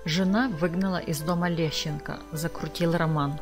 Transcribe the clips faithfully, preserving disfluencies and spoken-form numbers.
Жена выгнала из дома Лещенко, закрутил роман.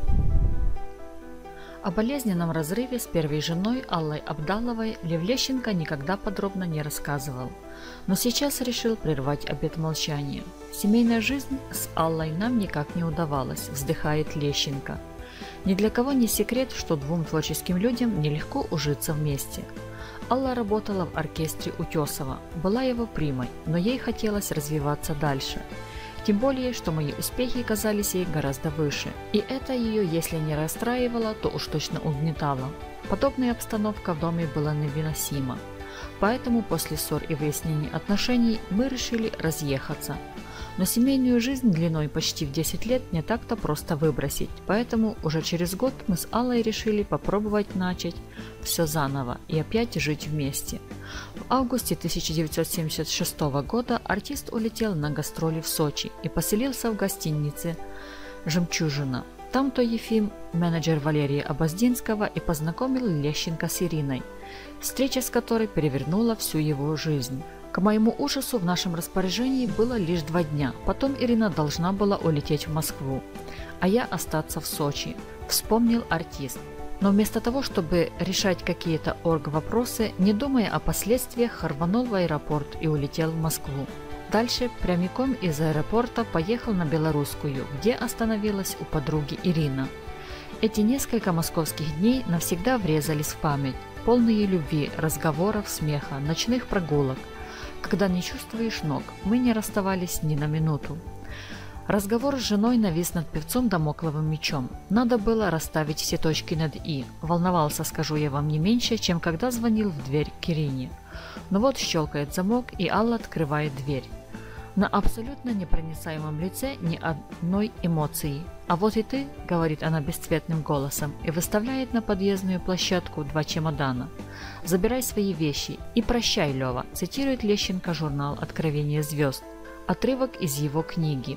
О болезненном разрыве с первой женой Аллой Абдаловой Лев Лещенко никогда подробно не рассказывал, но сейчас решил прервать обет молчания. Семейная жизнь с Аллой нам никак не удавалась, вздыхает Лещенко. Ни для кого не секрет, что двум творческим людям нелегко ужиться вместе. Алла работала в оркестре Утесова, была его примой, но ей хотелось развиваться дальше. Тем более, что мои успехи казались ей гораздо выше, и это ее, если не расстраивало, то уж точно угнетало. Подобная обстановка в доме была невыносима, поэтому после ссор и выяснений отношений мы решили разъехаться. Но семейную жизнь длиной почти в десять лет не так-то просто выбросить, поэтому уже через год мы с Аллой решили попробовать начать все заново и опять жить вместе. В августе тысяча девятьсот семьдесят шестого года артист улетел на гастроли в Сочи и поселился в гостинице «Жемчужина». Там-то Ефим, менеджер Валерия Обоздинского, и познакомил Лещенко с Ириной, встреча с которой перевернула всю его жизнь. К моему ужасу в нашем распоряжении было лишь два дня, потом Ирина должна была улететь в Москву, а я остаться в Сочи, вспомнил артист. Но вместо того, чтобы решать какие-то орг-вопросы, не думая о последствиях, рванул в аэропорт и улетел в Москву. Дальше прямиком из аэропорта поехал на Белорусскую, где остановилась у подруги Ирина. Эти несколько московских дней навсегда врезались в память, полные любви, разговоров, смеха, ночных прогулок. Когда не чувствуешь ног, мы не расставались ни на минуту. Разговор с женой навис над певцом дамокловым мечом. Надо было расставить все точки над «и». Волновался, скажу я вам, не меньше, чем когда звонил в дверь к Ирине. Но вот щелкает замок, и Алла открывает дверь. На абсолютно непроницаемом лице ни одной эмоции. «А вот и ты», — говорит она бесцветным голосом, и выставляет на подъездную площадку два чемодана. «Забирай свои вещи и прощай, Лева», — цитирует Лещенко журнал «Откровение звезд». Отрывок из его книги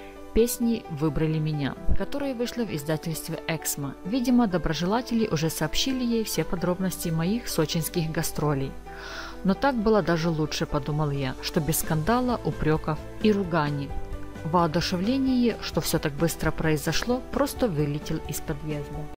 «Песни выбрали меня», которая вышла в издательстве «Эксмо». Видимо, доброжелатели уже сообщили ей все подробности моих сочинских гастролей. Но так было даже лучше, подумал я, что без скандала, упреков и руганий. В воодушевлении, что все так быстро произошло, просто вылетел из подъезда.